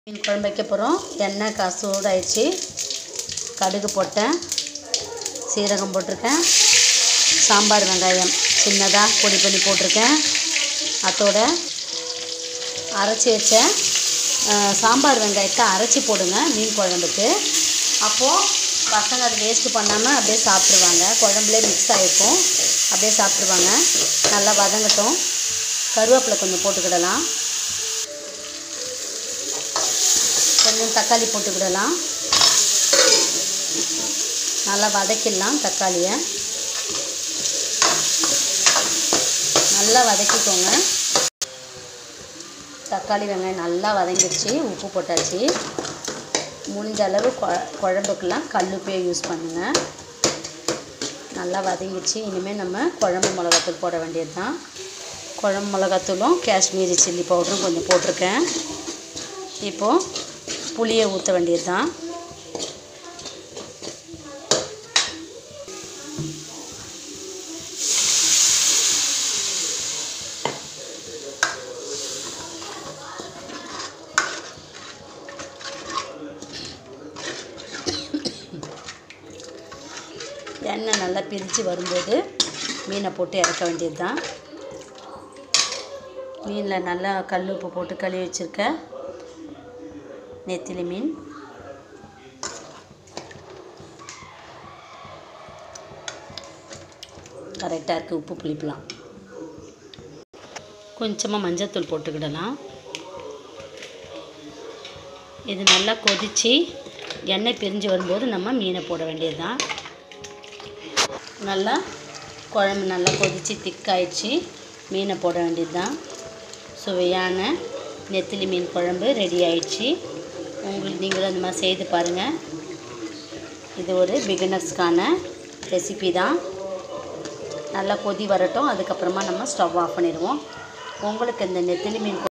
மீன் குழம்பு வைக்க போகிறோம். எண்ணெய் சூடாயிடுச்சு. கடுகு போட்டேன், சீரகம் போட்டிருக்கேன், சாம்பார் வெங்காயம் சின்னதாக பொடி பண்ணி போட்டிருக்கேன். அதோட அரைச்சி வச்ச சாம்பார் வெங்காயத்தை அரைச்சி போடுங்க மீன் குழம்புக்கு. அப்போது பசங்க அதை வேஸ்ட்டு பண்ணாமல் அப்படியே சாப்பிட்ருவாங்க. குழம்புலேயே மிக்ஸ் ஆகிருக்கும், அப்படியே சாப்பிட்ருவாங்க. நல்லா வதங்கட்டும். கருவேப்பிலை கொஞ்சம் போட்டுக்கிடலாம், கொஞ்சம் தக்காளி போட்டுக்கிடலாம். நல்லா வதக்கிடலாம். தக்காளியை நல்லா வதக்கிக்கோங்க. தக்காளி வெங்காயம் நல்லா வதங்கிடுச்சு. உப்பு போட்டாச்சு. முடிஞ்ச அளவு குழம்புக்கெல்லாம் கல்லுப்பே யூஸ் பண்ணுங்கள். நல்லா வதங்கிடுச்சு. இனிமேல் நம்ம குழம்பு மிளகாத்தூள் போட வேண்டியது தான். குழம்பு மிளகாத்தூளும் காஷ்மீரி சில்லி பவுடரும் கொஞ்சம் போட்டிருக்கேன். இப்போது புளியை ஊற்ற வேண்டியது தான். எண்ணெய் நல்லா பிரித்து வரும்போது மீனை போட்டு இறக்க வேண்டியது தான். மீனில் நல்லா கல் உப்பு போட்டு கழுவி வச்சுருக்க நெத்திலி மீன் கரெக்டாக இருக்குது. உப்பு புளிப்பலாம். கொஞ்சமாக மஞ்சள்தூள் போட்டுக்கிடலாம். இது நல்லா கொதித்து எண்ணெய் பிரிஞ்சு வரும்போது நம்ம மீனை போட வேண்டியது தான். நல்லா குழம்பு நல்லா கொதித்து திக்காயிடுச்சு. மீனை போட வேண்டியது தான். சுவையான நெத்திலி மீன் குழம்பு ரெடி ஆயிடுச்சு. நீங்களும் அந்த மாதிரி செய்து பாருங்கள். இது ஒரு பிகினர்ஸ்க்கான ரெசிபி தான். நல்லா கொதி வரட்டும். அதுக்கப்புறமா நம்ம ஸ்டவ் ஆஃப் பண்ணிடுவோம். உங்களுக்கு இந்த நெத்திலி மீன்